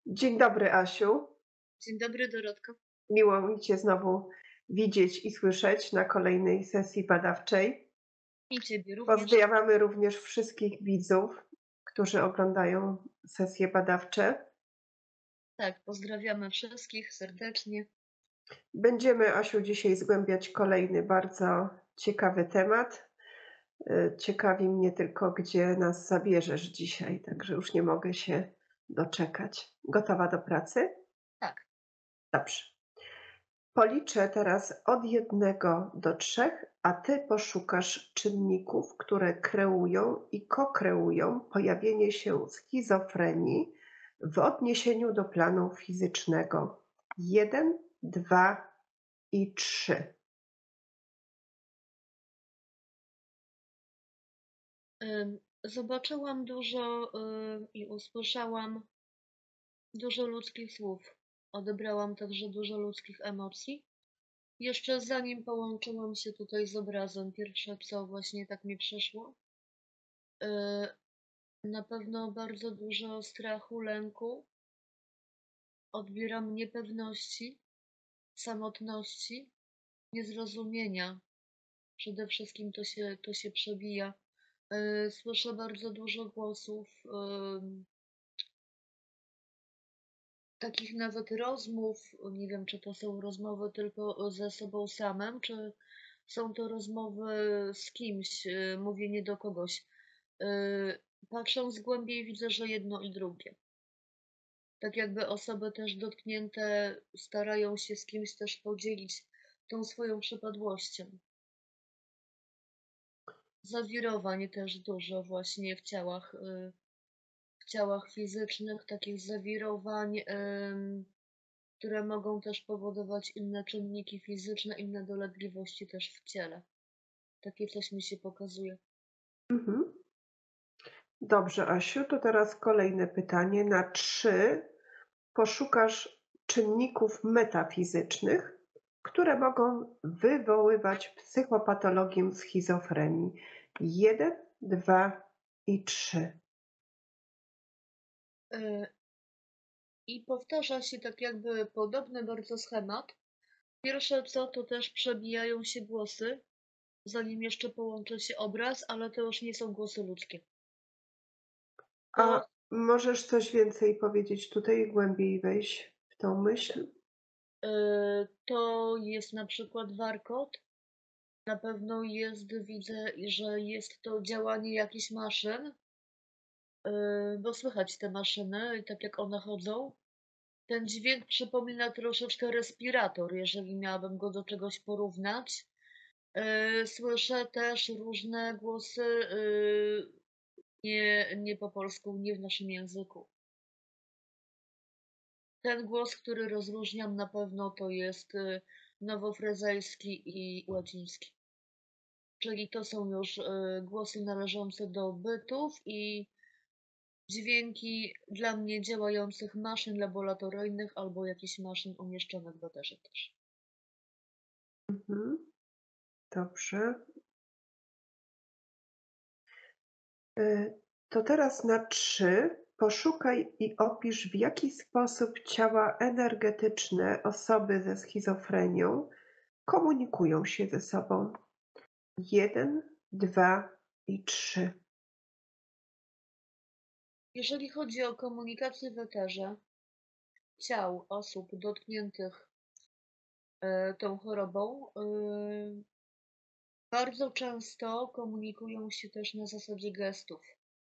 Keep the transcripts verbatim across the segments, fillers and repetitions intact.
Dzień dobry, Asiu. Dzień dobry, Dorotko. Miło mi Cię znowu widzieć i słyszeć na kolejnej sesji badawczej. I Ciebie również. Pozdrawiamy również wszystkich widzów, którzy oglądają sesje badawcze. Tak, pozdrawiamy wszystkich serdecznie. Będziemy, Asiu, dzisiaj zgłębiać kolejny bardzo ciekawy temat. Y, Ciekawi mnie tylko, gdzie nas zabierzesz dzisiaj, także już nie mogę się doczekać. Gotowa do pracy? Tak. Dobrze. Policzę teraz od jednego do trzech, a ty poszukasz czynników, które kreują i kokreują pojawienie się schizofrenii w odniesieniu do planu fizycznego. Jeden, dwa i trzy. Ym, Zobaczyłam dużo y, i usłyszałam dużo ludzkich słów. Odebrałam także dużo ludzkich emocji. Jeszcze zanim połączyłam się tutaj z obrazem, pierwsze co właśnie tak mi przyszło, y, na pewno bardzo dużo strachu, lęku. Odbieram niepewności, samotności, niezrozumienia. Przede wszystkim to się, to się przebija. Yy, Słyszę bardzo dużo głosów, ym, takich nawet rozmów. Nie wiem, czy to są rozmowy tylko ze sobą samym, czy są to rozmowy z kimś, yy, mówienie do kogoś. Yy, Patrząc głębiej, widzę, że jedno i drugie. Tak jakby osoby też dotknięte starają się z kimś też podzielić tą swoją przypadłością. Zawirowań też dużo właśnie w ciałach, y, w ciałach fizycznych, takich zawirowań, ym, które mogą też powodować inne czynniki fizyczne, inne dolegliwości też w ciele. Takie coś mi się pokazuje. Mhm. Dobrze, Asiu, to teraz kolejne pytanie. Na trzy poszukasz czynników metafizycznych, które mogą wywoływać psychopatologię schizofrenii. Jeden, dwa i trzy. Y, I powtarza się tak jakby podobny bardzo schemat. Pierwsze co, to też przebijają się głosy, zanim jeszcze połączy się obraz, ale to już nie są głosy ludzkie. To A możesz coś więcej powiedzieć tutaj, głębiej wejść w tą myśl? y, to jest na przykład warkot. Na pewno jest, widzę, że jest to działanie jakichś maszyn, yy, bo słychać te maszyny, tak jak one chodzą. Ten dźwięk przypomina troszeczkę respirator, jeżeli miałabym go do czegoś porównać. Yy, Słyszę też różne głosy, yy, nie, nie po polsku, nie w naszym języku. Ten głos, który rozróżniam na pewno, to jest yy, nowofrezejski i łaciński. Czyli to są już y, głosy należące do bytów i dźwięki dla mnie działających maszyn laboratoryjnych albo jakichś maszyn umieszczonych w eterze też. Mhm, dobrze. Y, To teraz na trzy poszukaj i opisz, w jaki sposób ciała energetyczne osoby ze schizofrenią komunikują się ze sobą. Jeden, dwa i trzy. Jeżeli chodzi o komunikację w eterze ciał osób dotkniętych y, tą chorobą, y, bardzo często komunikują się też na zasadzie gestów.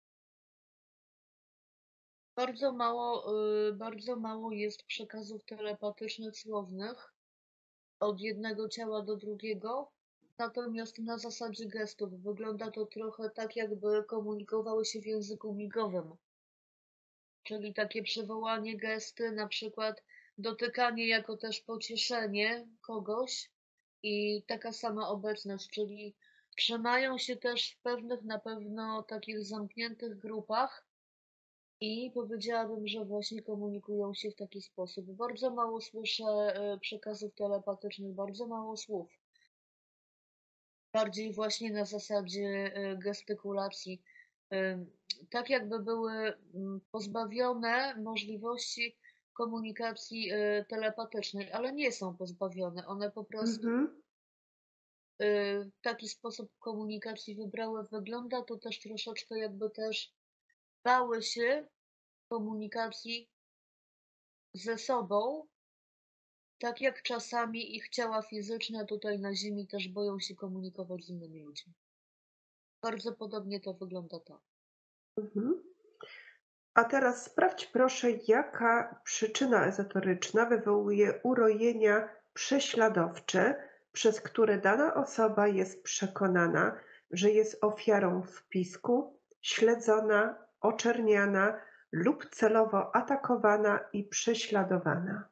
Bardzo mało, y, bardzo mało jest przekazów telepatycznych, słownych od jednego ciała do drugiego, natomiast na zasadzie gestów. Wygląda to trochę tak, jakby komunikowały się w języku migowym, czyli takie przywołanie gesty, na przykład dotykanie jako też pocieszenie kogoś i taka sama obecność, czyli trzymają się też w pewnych na pewno takich zamkniętych grupach i powiedziałabym, że właśnie komunikują się w taki sposób. Bardzo mało słyszę e, przekazów telepatycznych, bardzo mało słów. Bardziej właśnie na zasadzie e, gestykulacji. Ym, tak jakby były mm, pozbawione możliwości komunikacji y, telepatycznej, ale nie są pozbawione. One po prostu Mhm. y, taki sposób komunikacji wybrały. Wygląda to też troszeczkę jakby też bały się komunikacji ze sobą, tak jak czasami ich ciała fizyczne tutaj na Ziemi też boją się komunikować z innymi ludźmi. Bardzo podobnie to wygląda tak. Mhm. A teraz sprawdź proszę, jaka przyczyna ezoteryczna wywołuje urojenia prześladowcze, przez które dana osoba jest przekonana, że jest ofiarą wpisku, śledzona, oczerniana lub celowo atakowana i prześladowana.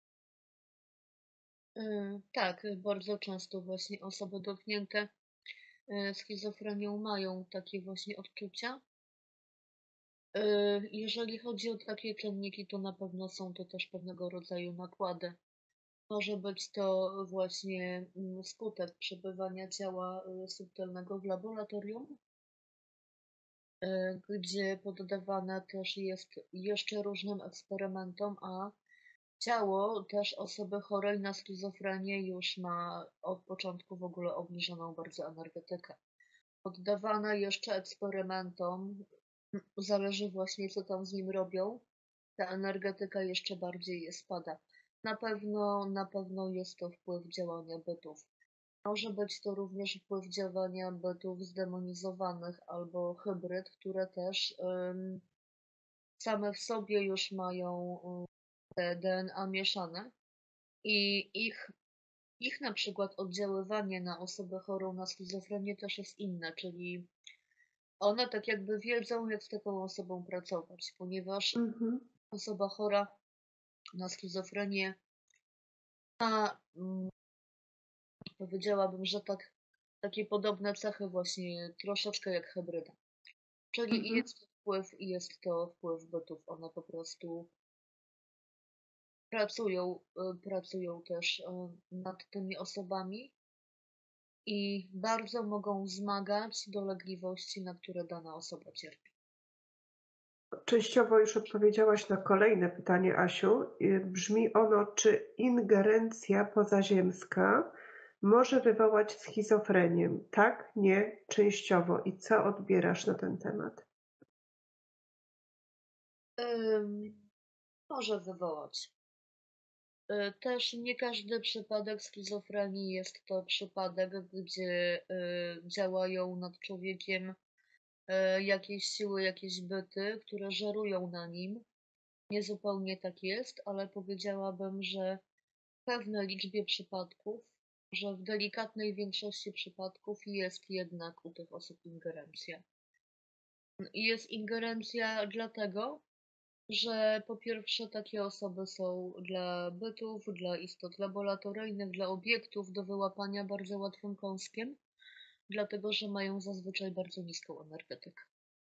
Y, tak, bardzo często właśnie osoby dotknięte y, schizofrenią mają takie właśnie odczucia. Y, jeżeli chodzi o takie czynniki, to na pewno są to też pewnego rodzaju nakłady. Może być to właśnie mm, skutek przebywania ciała y, subtelnego w laboratorium, y, gdzie poddawane też jest jeszcze różnym eksperymentom, a ciało też osoby chorej na schizofrenię już ma od początku w ogóle obniżoną bardzo energetykę. Poddawana jeszcze eksperymentom, zależy właśnie co tam z nim robią, ta energetyka jeszcze bardziej spada. Na pewno, na pewno jest to wpływ działania bytów. Może być to również wpływ działania bytów zdemonizowanych albo hybryd, które też ym, same w sobie już mają ym, te D N A mieszane i ich, ich na przykład oddziaływanie na osobę chorą na schizofrenię też jest inne, czyli one tak jakby wiedzą, jak z taką osobą pracować, ponieważ Mhm. osoba chora na schizofrenię ma, mm, powiedziałabym, że tak, takie podobne cechy właśnie troszeczkę jak hybryda. Czyli i Mhm. jest to wpływ, i jest to wpływ bytów. One po prostu pracują, y, pracują też y, nad tymi osobami i bardzo mogą wzmagać dolegliwości, na które dana osoba cierpi. Częściowo już odpowiedziałaś na kolejne pytanie, Asiu. Y, Brzmi ono, czy ingerencja pozaziemska może wywołać schizofrenię? Tak, nie, częściowo. I co odbierasz na ten temat? Ym, może wywołać. Y, Też nie każdy przypadek schizofrenii jest to przypadek, gdzie y, działają nad człowiekiem y, jakieś siły, jakieś byty, które żerują na nim. Nie zupełnie tak jest, ale powiedziałabym, że w pewnej liczbie przypadków, że w delikatnej większości przypadków jest jednak u tych osób ingerencja. I jest ingerencja dlatego, że po pierwsze takie osoby są dla bytów, dla istot laboratoryjnych, dla obiektów do wyłapania bardzo łatwym kąskiem, dlatego że mają zazwyczaj bardzo niską energetykę.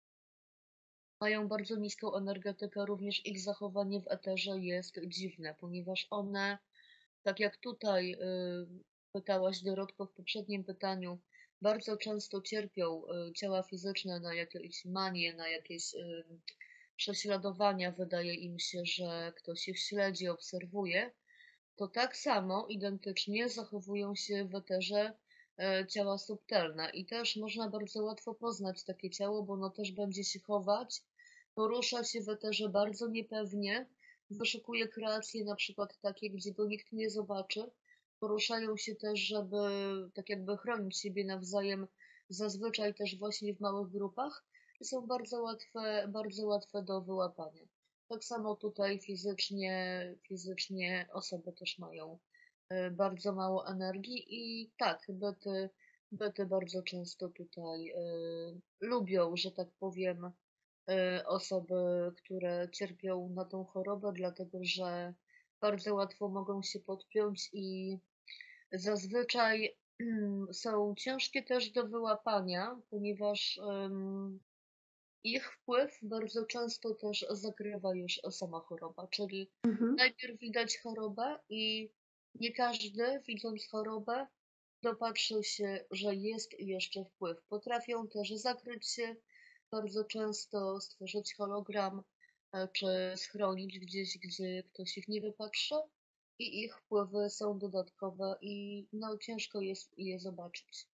Mają bardzo niską energetykę, również ich zachowanie w eterze jest dziwne, ponieważ one, tak jak tutaj y, pytałaś Dorotko w poprzednim pytaniu, bardzo często cierpią y, ciała fizyczne na jakieś manie, na jakieś y, prześladowania, wydaje im się, że ktoś ich śledzi, obserwuje, to tak samo identycznie zachowują się w eterze e, ciała subtelne. I też można bardzo łatwo poznać takie ciało, bo ono też będzie się chować, porusza się w eterze bardzo niepewnie, wyszukuje kreacje na przykład takie, gdzie go nikt nie zobaczy. Poruszają się też, żeby tak jakby chronić siebie nawzajem, zazwyczaj też właśnie w małych grupach i są bardzo łatwe, bardzo łatwe do wyłapania. Tak samo tutaj fizycznie, fizycznie osoby też mają y, bardzo mało energii i tak, byty, byty bardzo często tutaj y, lubią, że tak powiem, y, osoby, które cierpią na tą chorobę, dlatego że bardzo łatwo mogą się podpiąć i zazwyczaj są ciężkie też do wyłapania, ponieważ ym, ich wpływ bardzo często też zakrywa już sama choroba, czyli Mhm. najpierw widać chorobę i nie każdy, widząc chorobę, dopatrzy się, że jest jeszcze wpływ. Potrafią też zakryć się, bardzo często stworzyć hologram, e, czy schronić gdzieś, gdzie ktoś ich nie wypatrzy i ich wpływy są dodatkowe i no ciężko jest je zobaczyć.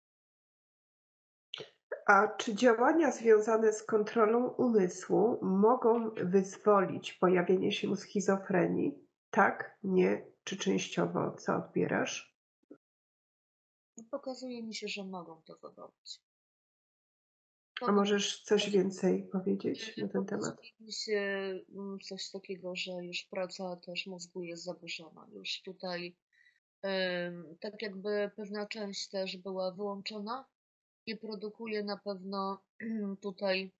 A czy działania związane z kontrolą umysłu mogą wyzwolić pojawienie się schizofrenii? Tak, nie, czy częściowo? Co odbierasz? Pokazuje mi się, że mogą to wywołać. A Mogą możesz coś wywołać. więcej powiedzieć na Y, ten temat? Pokazuje mi się mm, coś takiego, że już praca też mózgu jest zaburzona. Już tutaj em, tak jakby pewna część też była wyłączona. Nie produkuje na pewno tutaj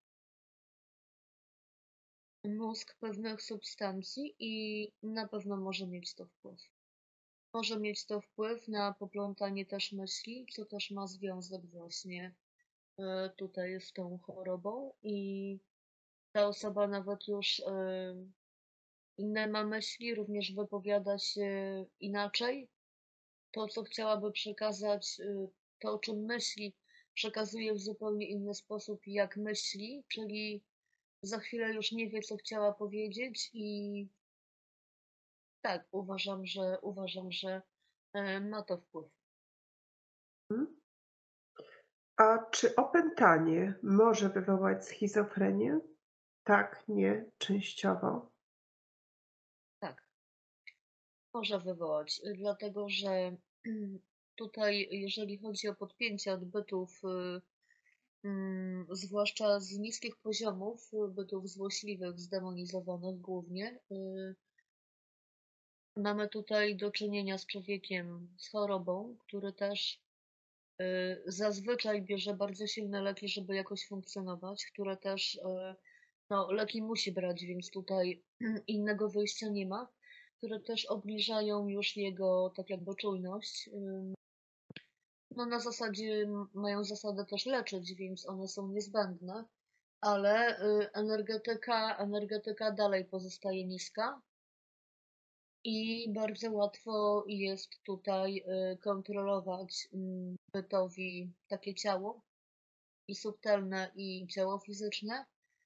mózg pewnych substancji i na pewno może mieć to wpływ. Może mieć to wpływ na poplątanie też myśli, co też ma związek właśnie e, tutaj z tą chorobą i ta osoba nawet już e, inne ma myśli, również wypowiada się inaczej. To, co chciałaby przekazać, y, to, o czym myśli, przekazuje w zupełnie inny sposób, jak myśli, czyli za chwilę już nie wie, co chciała powiedzieć i tak, uważam, że uważam, że e, ma to wpływ. Mhm. A czy opętanie może wywołać schizofrenię? Tak, nie, częściowo. Tak, może wywołać, y, dlatego że tutaj, jeżeli chodzi o podpięcie odbytów, y, mm, zwłaszcza z niskich poziomów, y, bytów złośliwych, zdemonizowanych głównie, y, mamy tutaj do czynienia z człowiekiem z chorobą, który też y, zazwyczaj bierze bardzo silne leki, żeby jakoś funkcjonować, które też y, no, leki musi brać, więc tutaj innego wyjścia nie ma, które też obniżają już jego tak jakby czujność. Y, No na zasadzie m- mają zasadę też leczyć, więc one są niezbędne, ale y, energetyka, energetyka dalej pozostaje niska. I bardzo łatwo jest tutaj y, kontrolować mm, bytowi takie ciało, i subtelne, i ciało fizyczne.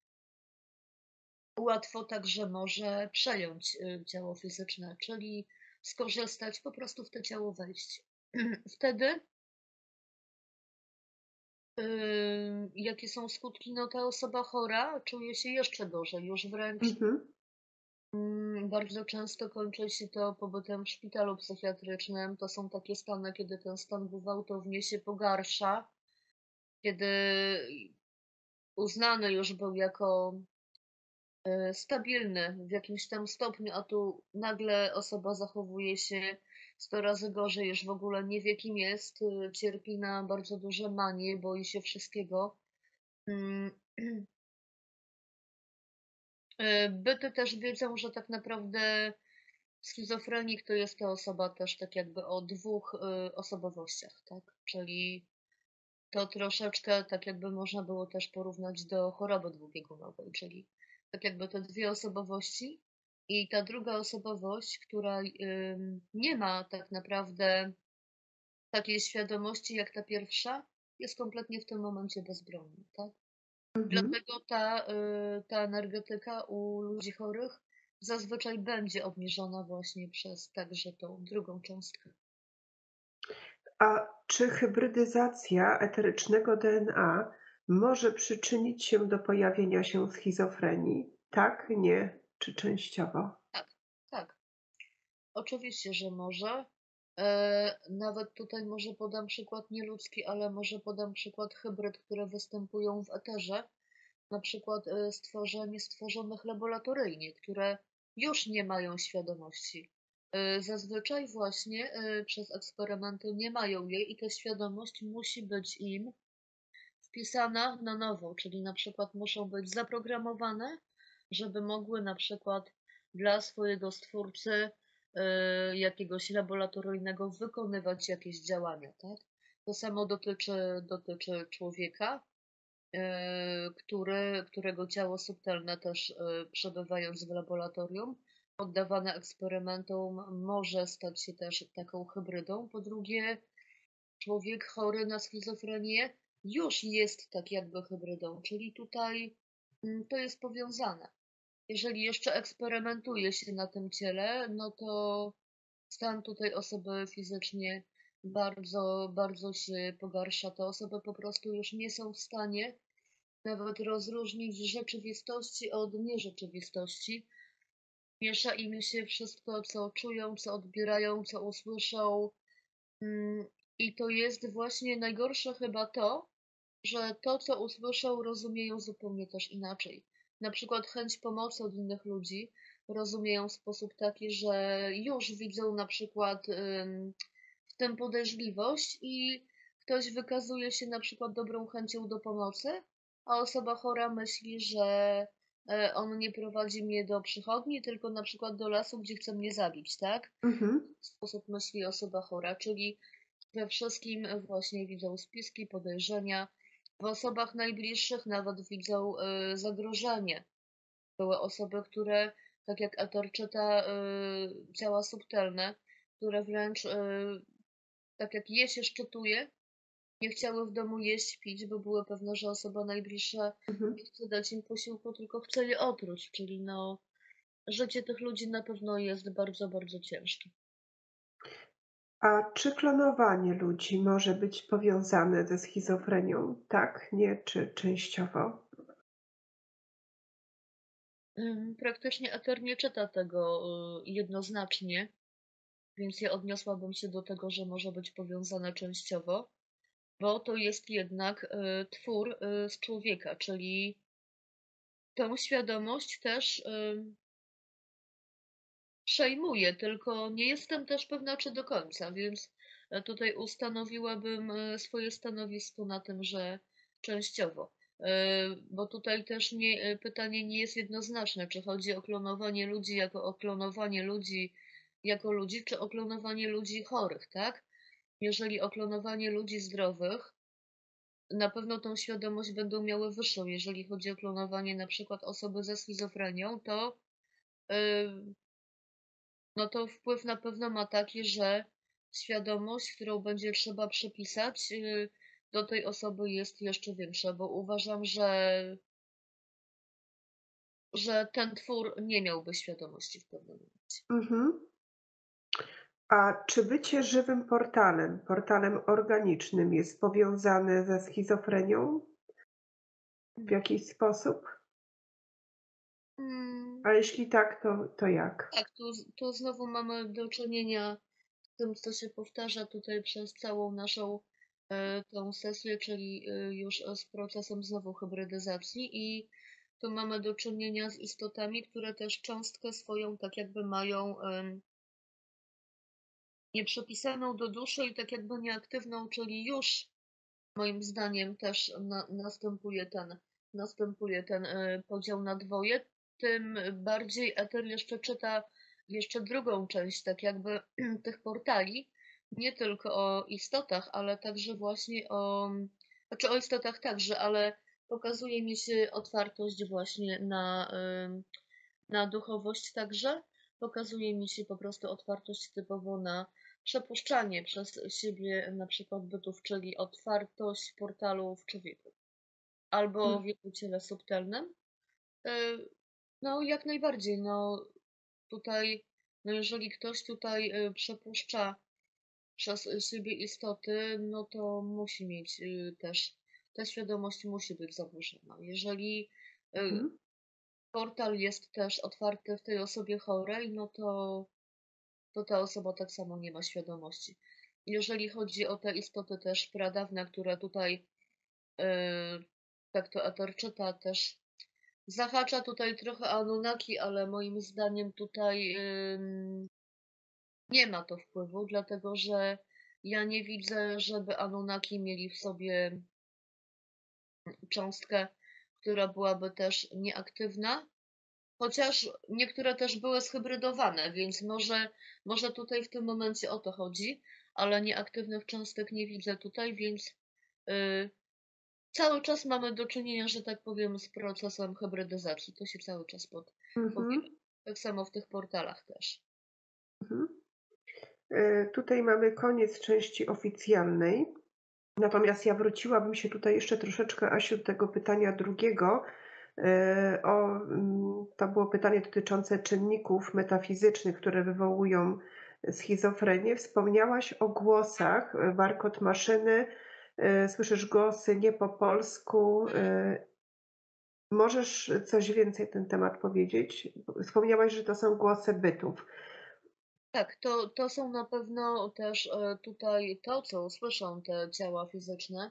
Łatwo także może przejąć y, ciało fizyczne, czyli skorzystać, po prostu w to ciało wejść. Wtedy, y, jakie są skutki? No ta osoba chora czuje się jeszcze gorzej, już wręcz Mhm. mm, bardzo często kończy się to pobytem w szpitalu psychiatrycznym. To są takie stany, kiedy ten stan gwałtownie się pogarsza, kiedy uznany już był jako e, stabilny w jakimś tam stopniu, a tu nagle osoba zachowuje się sto razy gorzej, już w ogóle nie wie kim jest, y, cierpi na bardzo duże manie, boi się wszystkiego. Mm, e, Byty też wiedzą, że tak naprawdę schizofrenik to jest to osoba też tak jakby o dwóch y, osobowościach, tak? Czyli to troszeczkę tak jakby można było też porównać do choroby dwubiegunowej, czyli tak jakby te dwie osobowości i ta druga osobowość, która ym, nie ma tak naprawdę takiej świadomości jak ta pierwsza, jest kompletnie w tym momencie bezbronna, tak? Mhm. Dlatego ta, y, ta energetyka u ludzi chorych zazwyczaj będzie obniżona właśnie przez także tą drugą cząstkę. A czy hybrydyzacja eterycznego D N A może przyczynić się do pojawienia się schizofrenii? Tak, nie, czy częściowo? Tak, tak. Oczywiście, że może. E, nawet tutaj może podam przykład nieludzki, ale może podam przykład hybryd, które występują w eterze. Na przykład e, stworzenie stworzonych laboratoryjnie, które już nie mają świadomości. E, zazwyczaj właśnie e, przez eksperymenty nie mają jej i ta świadomość musi być im wpisana na nowo, czyli na przykład muszą być zaprogramowane, żeby mogły na przykład dla swojego stwórcy y, jakiegoś laboratoryjnego wykonywać jakieś działania, tak? To samo dotyczy, dotyczy człowieka, y, który, którego ciało subtelne też y, przebywając w laboratorium, poddawane eksperymentom, może stać się też taką hybrydą. Po drugie, człowiek chory na schizofrenię już jest tak jakby hybrydą, czyli tutaj mm, to jest powiązane. Jeżeli jeszcze eksperymentuje się na tym ciele, no to stan tutaj osoby fizycznie bardzo, bardzo się pogarsza. Te osoby po prostu już nie są w stanie nawet rozróżnić rzeczywistości od nierzeczywistości. Miesza im się wszystko, co czują, co odbierają, co usłyszą. Mm, I to jest właśnie najgorsze chyba to, że to, co usłyszą, rozumieją zupełnie też inaczej. Na przykład chęć pomocy od innych ludzi rozumieją w sposób taki, że już widzą na przykład ym, w tym podejrzliwość i ktoś wykazuje się na przykład dobrą chęcią do pomocy, a osoba chora myśli, że e, on nie prowadzi mnie do przychodni, tylko na przykład do lasu, gdzie chce mnie zabić, tak? Mhm. W sposób myśli osoba chora, czyli we wszystkim właśnie widzą spiski, podejrzenia. W osobach najbliższych nawet widzą y, zagrożenie. Były osoby, które, tak jak Etor czyta, y, ciała subtelne, które wręcz, y, tak jak je się szczytuje, nie chciały w domu jeść, pić, bo były pewne, że osoba najbliższa Mhm. nie chce dać im posiłku, tylko chce je otruć. Czyli no, życie tych ludzi na pewno jest bardzo, bardzo ciężkie. A czy klonowanie ludzi może być powiązane ze schizofrenią? Tak, nie, czy częściowo? Ym, Praktycznie Eter nie czyta tego y, jednoznacznie, więc ja odniosłabym się do tego, że może być powiązane częściowo, bo to jest jednak y, twór y, z człowieka, czyli tą świadomość też y, przejmuje, tylko nie jestem też pewna, czy do końca, więc e, tutaj ustanowiłabym e, swoje stanowisko na tym, że częściowo. E, Bo tutaj też nie, e, pytanie nie jest jednoznaczne, czy chodzi o klonowanie ludzi jako o klonowanie ludzi jako ludzi, czy o klonowanie ludzi chorych, tak? Jeżeli o klonowanie ludzi zdrowych, na pewno tą świadomość będą miały wyższą. Jeżeli chodzi o klonowanie na przykład osoby ze schizofrenią, to e, no to wpływ na pewno ma taki, że świadomość, którą będzie trzeba przypisać, y, do tej osoby jest jeszcze większa, bo uważam, że, że ten twór nie miałby świadomości w pewnym momencie. Mhm. A czy bycie żywym portalem, portalem organicznym jest powiązane ze schizofrenią w jakiś sposób? Mm, A jeśli tak, to, to jak? tak, tu, z- tu znowu mamy do czynienia z tym, co się powtarza tutaj przez całą naszą e, tą sesję, czyli e, już e, z procesem znowu hybrydyzacji i tu mamy do czynienia z istotami, które też cząstkę swoją tak jakby mają em, nieprzypisaną do duszy i tak jakby nieaktywną, czyli już moim zdaniem też na, następuje ten, następuje ten e, podział na dwoje, tym bardziej Eter jeszcze czyta jeszcze drugą część, tak jakby tych portali, nie tylko o istotach, ale także właśnie o, znaczy o istotach także, ale pokazuje mi się otwartość właśnie na, em, na duchowość także, pokazuje mi się po prostu otwartość typowo na przepuszczanie przez siebie na przykład bytów, czyli otwartość portalu w człowieku albo w Mm. jego ciele subtelnym. Y, No, jak najbardziej. No, tutaj, no jeżeli ktoś tutaj y, przepuszcza przez siebie istoty, no to musi mieć y, też, ta świadomość musi być zaburzona. Jeżeli y, Mhm. portal jest też otwarty w tej osobie chorej, no to to ta osoba tak samo nie ma świadomości. Jeżeli chodzi o te istoty też pradawne, które tutaj, yy, tak to Eter czyta, też zahacza tutaj trochę Anunnaki, ale moim zdaniem tutaj yy, nie ma to wpływu, dlatego że ja nie widzę, żeby Anunnaki mieli w sobie cząstkę, która byłaby też nieaktywna, chociaż niektóre też były zhybrydowane, więc może, może tutaj w tym momencie o to chodzi, ale nieaktywnych cząstek nie widzę tutaj, więc y, cały czas mamy do czynienia, że tak powiem, z procesem hybrydyzacji. To się cały czas pod, Mhm. powiela. Tak samo w tych portalach też. Mhm. E, Tutaj mamy koniec części oficjalnej. Natomiast ja wróciłabym się tutaj jeszcze troszeczkę, Asiu, do tego pytania drugiego. Yy, o, mm, to było pytanie dotyczące czynników metafizycznych, które wywołują schizofrenię. Wspomniałaś o głosach, yy, warkot maszyny, yy, słyszysz głosy nie po polsku. Yy, możesz coś więcej na ten temat powiedzieć? Wspomniałaś, że to są głosy bytów. Tak, to, to są na pewno też e, tutaj to, co słyszą te ciała fizyczne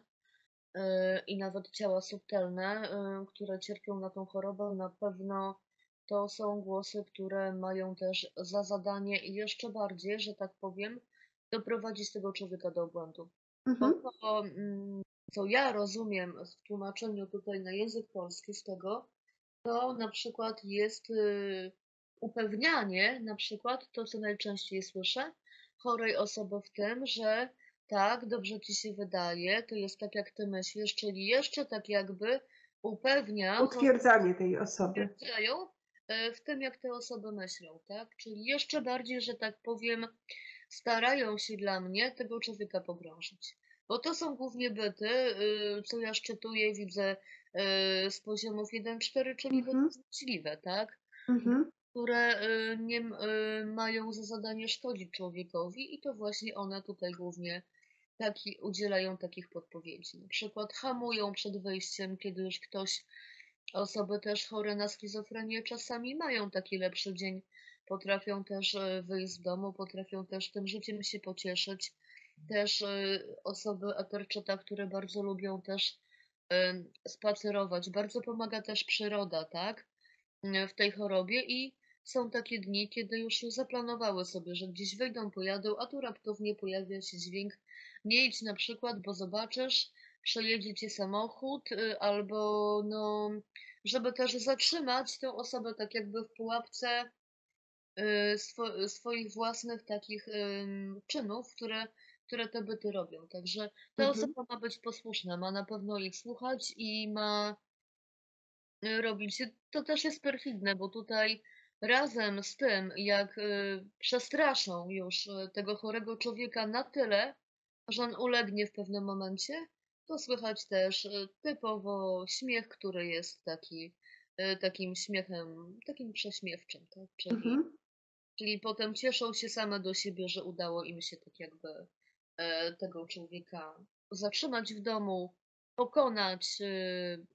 e, i nawet ciała subtelne, e, które cierpią na tą chorobę, na pewno to są głosy, które mają też za zadanie i jeszcze bardziej, że tak powiem, doprowadzić tego człowieka do obłędu. Bo Mhm. to, mm, co ja rozumiem w tłumaczeniu tutaj na język polski z tego, to na przykład jest y, upewnianie, na przykład to, co najczęściej słyszę, chorej osoby w tym, że tak, dobrze ci się wydaje, to jest tak, jak ty myślisz, czyli jeszcze tak jakby upewnia, chorej Utwierdzanie tej osoby. stwierdzają e, w tym, jak te osoby myślą, tak? Czyli jeszcze bardziej, że tak powiem, starają się dla mnie tego człowieka pogrążyć. Bo to są głównie byty, y, co ja szczytuję, widzę y, z poziomów jeden cztery, czyli byty Mhm. złośliwe, tak? Mhm. Które y, nie m- y, mają za zadanie szkodzić człowiekowi i to właśnie one tutaj głównie taki, udzielają takich podpowiedzi. Na przykład hamują przed wyjściem, kiedy już ktoś, osoby też chore na schizofrenię czasami mają taki lepszy dzień, potrafią też e, wyjść z domu, potrafią też tym życiem się pocieszyć. Też e, osoby eterczyta, które bardzo lubią też e, spacerować. Bardzo pomaga też przyroda, tak? e, W tej chorobie i są takie dni, kiedy już zaplanowały sobie, że gdzieś wyjdą, pojadą, a tu raptownie pojawia się dźwięk. Nie idź na przykład, bo zobaczysz, przejedzie cię samochód, y, albo no, żeby też zatrzymać tę osobę tak jakby w pułapce y, swo swoich własnych takich ym, czynów, które, które te byty robią. Także ta Mhm. osoba ma być posłuszna, ma na pewno ich słuchać i ma y, robić. To też jest perfidne, bo tutaj razem z tym, jak y, przestraszą już y, tego chorego człowieka na tyle, że on ulegnie w pewnym momencie, to słychać też y, typowo śmiech, który jest taki, y, takim śmiechem, takim prześmiewczym, tak? Czyli, Mhm. czyli potem cieszą się same do siebie, że udało im się tak jakby e, tego człowieka zatrzymać w domu, pokonać, y,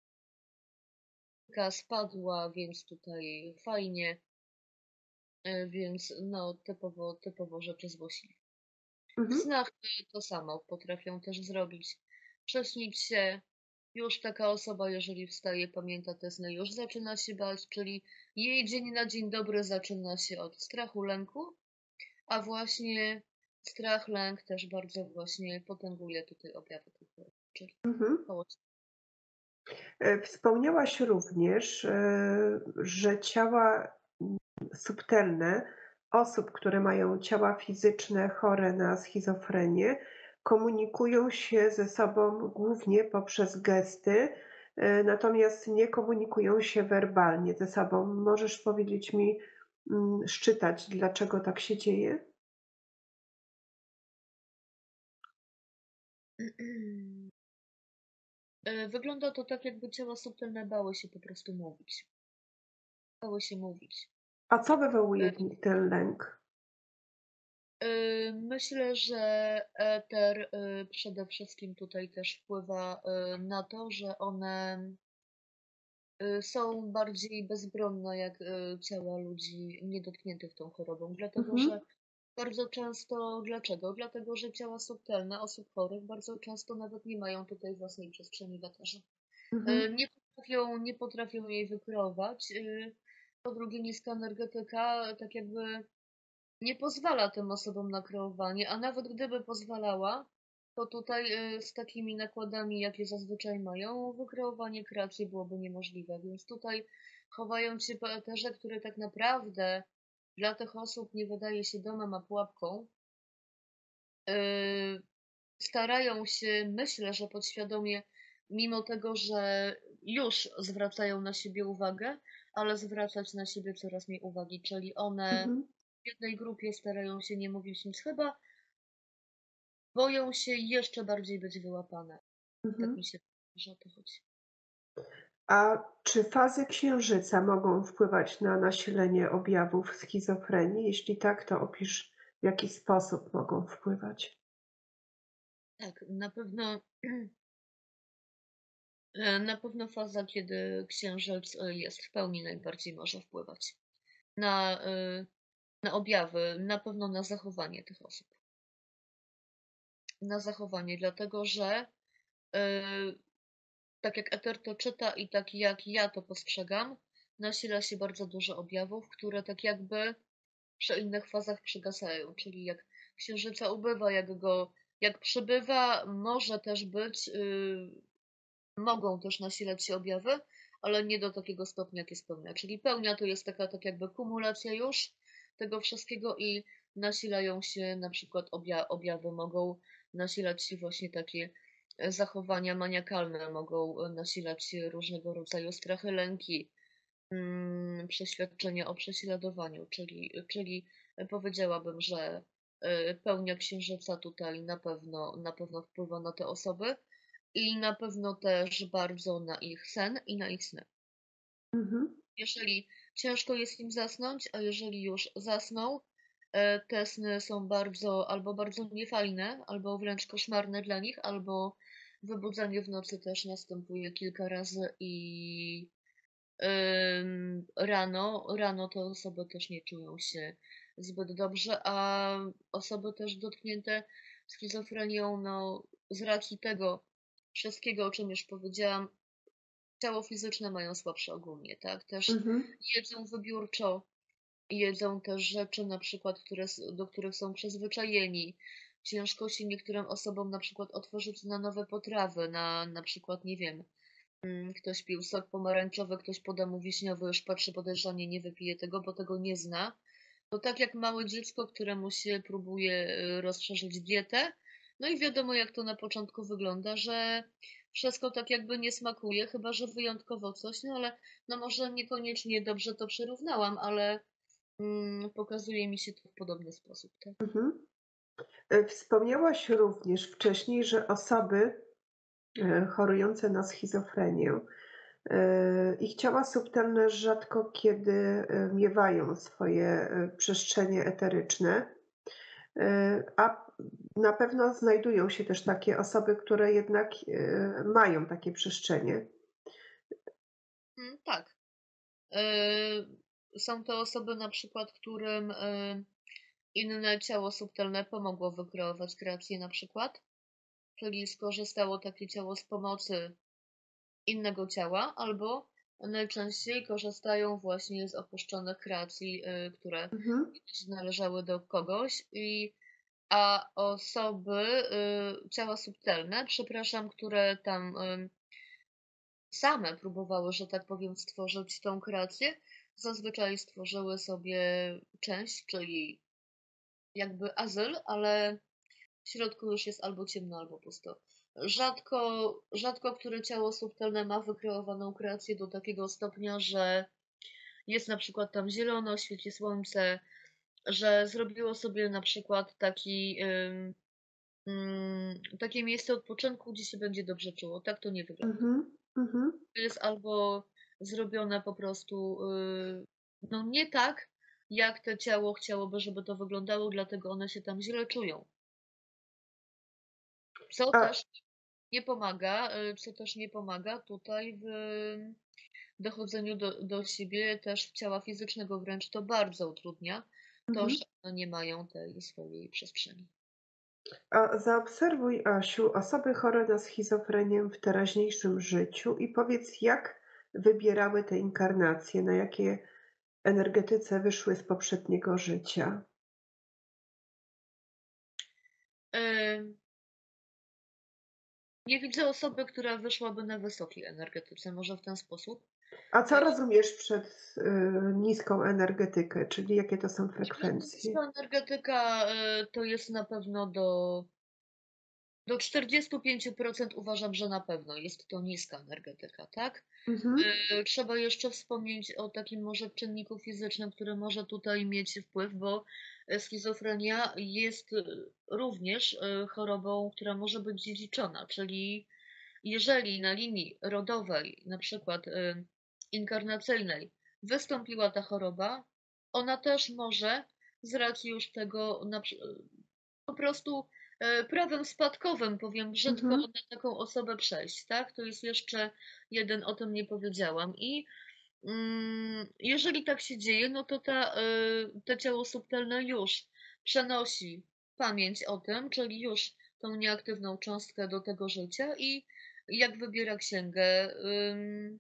Ka spadła, więc tutaj fajnie, e, więc no typowo, typowo rzeczy złośliwe. W Mhm. snach e, to samo potrafią też zrobić. Prześnić się, już taka osoba, jeżeli wstaje, pamięta te sny, już zaczyna się bać, czyli jej dzień na dzień dobry zaczyna się od strachu, lęku, a właśnie strach, lęk też bardzo właśnie potęguje tutaj objawy tej choroby, czyli Mhm. koło. E, Wspomniałaś również, e, że ciała mm, subtelne osób, które mają ciała fizyczne chore na schizofrenię, komunikują się ze sobą głównie poprzez gesty, e, natomiast nie komunikują się werbalnie ze sobą. Możesz powiedzieć mi, mm, szczytać, dlaczego tak się dzieje? E, Wygląda to tak, jakby ciała subtelne bały się po prostu mówić. Bały się mówić. A co wywołuje E, w nich ten lęk? y, Myślę, że eter y, przede wszystkim tutaj też wpływa y, na to, że one y, są bardziej bezbronne jak y, ciała ludzi niedotkniętych tą chorobą, dlatego że Mhm. bardzo często, dlaczego? Dlatego, że ciała subtelne osób chorych bardzo często nawet nie mają tutaj własnej przestrzeni w eterze. Mhm. Y, Nie potrafią, nie potrafią jej wykreować. y, Po drugie, niska energetyka tak jakby nie pozwala tym osobom na kreowanie, a nawet gdyby pozwalała, to tutaj y, z takimi nakładami, jakie zazwyczaj mają, wykreowanie kreacji byłoby niemożliwe. Więc tutaj chowając się po eterze, który tak naprawdę dla tych osób nie wydaje się domem, a pułapką, y, starają się, myślę, że podświadomie, mimo tego, że już zwracają na siebie uwagę, ale zwracać na siebie coraz mniej uwagi, czyli one Mhm. w jednej grupie starają się nie mówić nic. Chyba boją się jeszcze bardziej być wyłapane. Tak Mhm. mi się wydaje, że o to chodzi. A czy fazy księżyca mogą wpływać na nasilenie objawów schizofrenii? Jeśli tak, to opisz, w jaki sposób mogą wpływać. Tak, na pewno e, na pewno faza, kiedy księżyc e, jest w pełni, najbardziej może wpływać na, e, na objawy, na pewno na zachowanie tych osób. Na zachowanie, dlatego że e, tak jak Eter to czyta i tak jak ja to postrzegam, nasila się bardzo dużo objawów, które tak jakby przy innych fazach przygasają, czyli jak księżyca ubywa, jak go, jak przybywa, może też być, yy, mogą też nasilać się objawy, ale nie do takiego stopnia, jak jest pełnia. Czyli pełnia to jest taka tak jakby kumulacja już tego wszystkiego i nasilają się na przykład obja objawy, mogą nasilać się właśnie takie e, zachowania maniakalne, mogą e, nasilać się różnego rodzaju strachy, lęki, mm, przeświadczenia o prześladowaniu, czyli, czyli powiedziałabym, że e, pełnia księżyca tutaj na pewno, na pewno wpływa na te osoby i na pewno też bardzo na ich sen i na ich sny. Mhm. Jeżeli ciężko jest im zasnąć, a jeżeli już zasną, e, te sny są bardzo albo bardzo niefajne, albo wręcz koszmarne dla nich, albo wybudzenie w nocy też następuje kilka razy i ym, rano, rano te osoby też nie czują się zbyt dobrze, a osoby też dotknięte schizofrenią, no z racji tego wszystkiego, o czym już powiedziałam, ciało fizyczne mają słabsze ogólnie, tak? Też Mhm. jedzą wybiórczo, jedzą też rzeczy na przykład, które, s- do których są przyzwyczajeni. Ciężko się niektórym osobom na przykład otworzyć na nowe potrawy, na na przykład, nie wiem, mm, ktoś pił sok pomarańczowy, ktoś poda mu wiśniowy, już patrzy podejrzanie, nie wypije tego, bo tego nie zna. To tak jak małe dziecko, któremu się próbuje y, rozszerzyć dietę, no i wiadomo jak to na początku wygląda, że wszystko tak jakby nie smakuje, chyba że wyjątkowo coś, no ale no może niekoniecznie dobrze to przyrównałam, ale mm, pokazuje mi się to w podobny sposób, tak? Mhm. E, Wspomniałaś również wcześniej, że osoby e, chorujące na schizofrenię, e, ich ciała subtelne rzadko kiedy e, miewają swoje e, przestrzenie eteryczne, e, a na pewno znajdują się też takie osoby, które jednak e, mają takie przestrzenie. Mm, tak. Y, są to osoby na przykład, którym y, inne ciało subtelne pomogło wykreować kreację na przykład, czyli skorzystało takie ciało z pomocy innego ciała, albo najczęściej korzystają właśnie z opuszczonych kreacji, y, które Mhm. kiedyś należały do kogoś i a osoby, y, ciała subtelne, przepraszam, które tam y, same próbowały, że tak powiem, stworzyć tą kreację, zazwyczaj stworzyły sobie część, czyli jakby azyl, ale w środku już jest albo ciemno, albo pusto. Rzadko, rzadko które ciało subtelne ma wykreowaną kreację do takiego stopnia, że jest na przykład tam zielono, świeci słońce, że zrobiło sobie na przykład taki, ym, ym, takie miejsce odpoczynku, gdzie się będzie dobrze czuło. Tak to nie wygląda. Mhm. Mhm. To jest albo zrobione po prostu, yy, no nie tak, jak to ciało chciałoby, żeby to wyglądało, dlatego one się tam źle czują. Co A też nie pomaga, y, co też nie pomaga tutaj w dochodzeniu do, do siebie też ciała fizycznego, wręcz to bardzo utrudnia to, mhm. że one nie mają tej swojej przestrzeni. A zaobserwuj, Asiu, osoby chore na schizofrenię w teraźniejszym życiu i powiedz, jak wybierały te inkarnacje, na jakie energetyce wyszły z poprzedniego życia. Yy, Nie widzę osoby, która wyszłaby na wysokiej energetyce, może w ten sposób. A co Yy, rozumiesz przez y, niską energetykę, czyli jakie to są Myślę, że frekwencje? niska energetyka yy, to jest na pewno do, Do czterdziestu pięciu procent uważam, że na pewno jest to niska energetyka, tak? Mhm. Y, Trzeba jeszcze wspomnieć o takim może czynniku fizycznym, który może tutaj mieć wpływ, bo e, schizofrenia jest y, również y, chorobą, która może być dziedziczona, czyli jeżeli na linii rodowej, na przykład y, inkarnacyjnej, wystąpiła ta choroba, ona też może z racji już tego na, przy- po prostu e, prawem spadkowym, powiem brzydko, Mhm. na taką osobę przejść, tak? To jest jeszcze jeden, o tym nie powiedziałam. I mm, jeżeli tak się dzieje, no to ta, e, to ciało subtelne już przenosi pamięć o tym, czyli już tą nieaktywną cząstkę do tego życia i jak wybiera księgę, ym,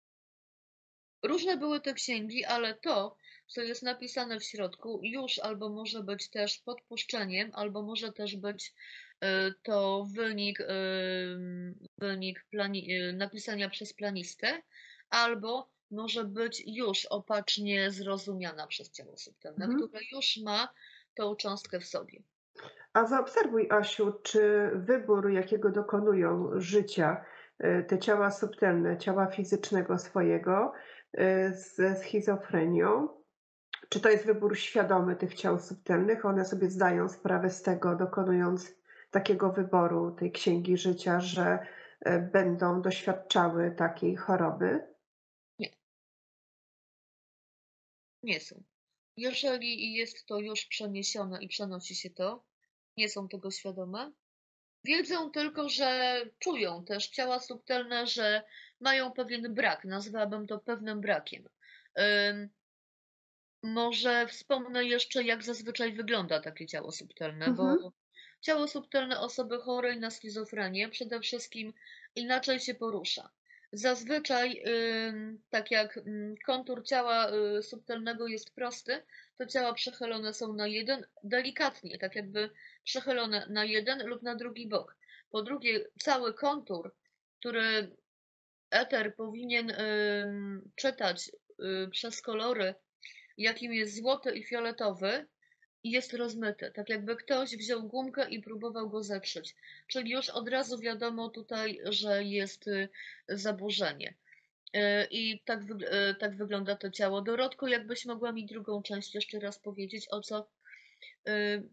różne były te księgi, ale to, co jest napisane w środku, już albo może być też podpuszczeniem, albo może też być y, to wynik, ym, wynik plani y, napisania przez planistę, albo może być już opacznie zrozumiana przez ciało subtelne, Mhm. które już ma tą cząstkę w sobie. A zaobserwuj, Asiu, czy wybór, jakiego dokonują życia y, te ciała subtelne, ciała fizycznego swojego y, ze schizofrenią, czy to jest wybór świadomy tych ciał subtelnych? One sobie zdają sprawę z tego, dokonując takiego wyboru tej księgi życia, że y, będą doświadczały takiej choroby? Nie, nie są. Jeżeli jest to już przeniesione i przenosi się to, nie są tego świadome. Wiedzą tylko, że czują też ciała subtelne, że mają pewien brak, nazwałabym to pewnym brakiem. Ym, Może wspomnę jeszcze, jak zazwyczaj wygląda takie ciało subtelne, Mhm. bo ciało subtelne osoby chorej na schizofrenię przede wszystkim inaczej się porusza. Zazwyczaj, ym, tak jak ym, kontur ciała y, subtelnego jest prosty, to ciała przechylone są na jeden, delikatnie, tak jakby przechylone na jeden lub na drugi bok. Po drugie, cały kontur, który eter powinien ym, czytać y, przez kolory, jakim jest złoty i fioletowy, i jest rozmyty, tak jakby ktoś wziął gumkę i próbował go zetrzeć. Czyli już od razu wiadomo tutaj, że jest y, zaburzenie. Y, I tak, wyg- y, tak wygląda to ciało. Dorotko, jakbyś mogła mi drugą część jeszcze raz powiedzieć, o co, y,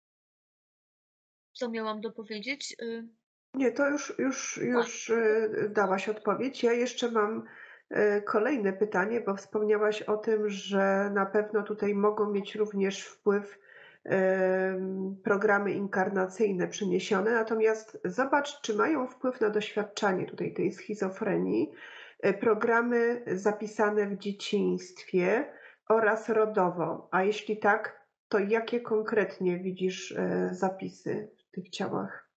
co miałam dopowiedzieć? Y, Nie, to już już A, już, y, dałaś odpowiedź. Ja jeszcze mam, y, kolejne pytanie, bo wspomniałaś o tym, że na pewno tutaj mogą mieć również wpływ, em, programy inkarnacyjne przeniesione. Natomiast zobacz, czy mają wpływ na doświadczanie tutaj tej schizofrenii, y, programy zapisane w dzieciństwie oraz rodowo. A jeśli tak, to jakie konkretnie widzisz, y, zapisy w tych ciałach?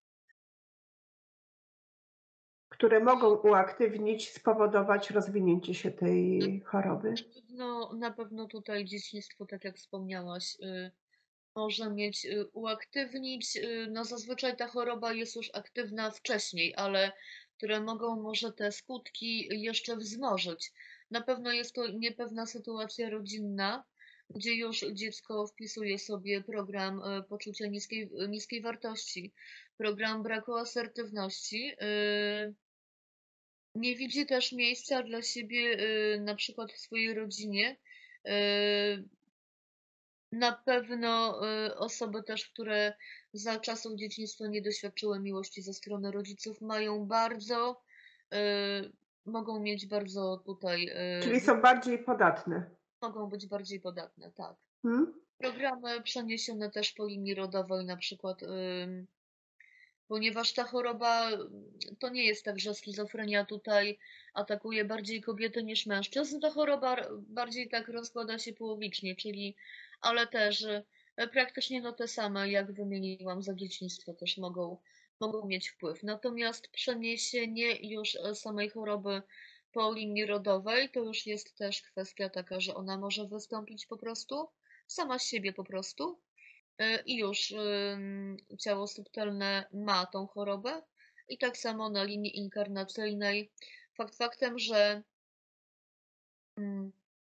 Które mogą uaktywnić, spowodować rozwinięcie się tej choroby. na pewno, na pewno tutaj dzieciństwo, tak jak wspomniałaś, y, może mieć, y, uaktywnić. y, No zazwyczaj ta choroba jest już aktywna wcześniej, ale które mogą może te skutki jeszcze wzmożyć. Na pewno jest to niepewna sytuacja rodzinna, gdzie już dziecko wpisuje sobie program y, poczucia niskiej, niskiej wartości, program braku asertywności. y, Nie widzi też miejsca dla siebie, y, na przykład w swojej rodzinie. y, Na pewno y, osoby też, które za czasów dzieciństwa nie doświadczyły miłości ze strony rodziców, mają bardzo, y, mogą mieć bardzo tutaj, y, Czyli du- są bardziej podatne. mogą być bardziej podatne, tak. Mhm. Programy przeniesione też po linii rodowej, na przykład, ym, ponieważ ta choroba to nie jest tak, że schizofrenia tutaj atakuje bardziej kobiety niż mężczyzn. Ta choroba r- bardziej tak rozkłada się połowicznie, czyli, ale też e, praktycznie no te same, jak wymieniłam za dzieciństwo, też mogą, mogą mieć wpływ. Natomiast przeniesienie już e, samej choroby po linii rodowej to już jest też kwestia taka, że ona może wystąpić po prostu, sama z siebie po prostu. Y, i już ym, ciało subtelne ma tą chorobę. I tak samo na linii inkarnacyjnej. Fakt faktem, że mm,